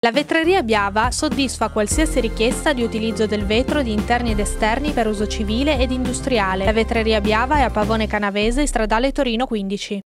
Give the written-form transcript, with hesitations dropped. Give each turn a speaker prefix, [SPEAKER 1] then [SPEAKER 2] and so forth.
[SPEAKER 1] La vetreria Biava soddisfa qualsiasi richiesta di utilizzo del vetro di interni ed esterni per uso civile ed industriale. La vetreria Biava è a Pavone Canavese, stradale Torino 15.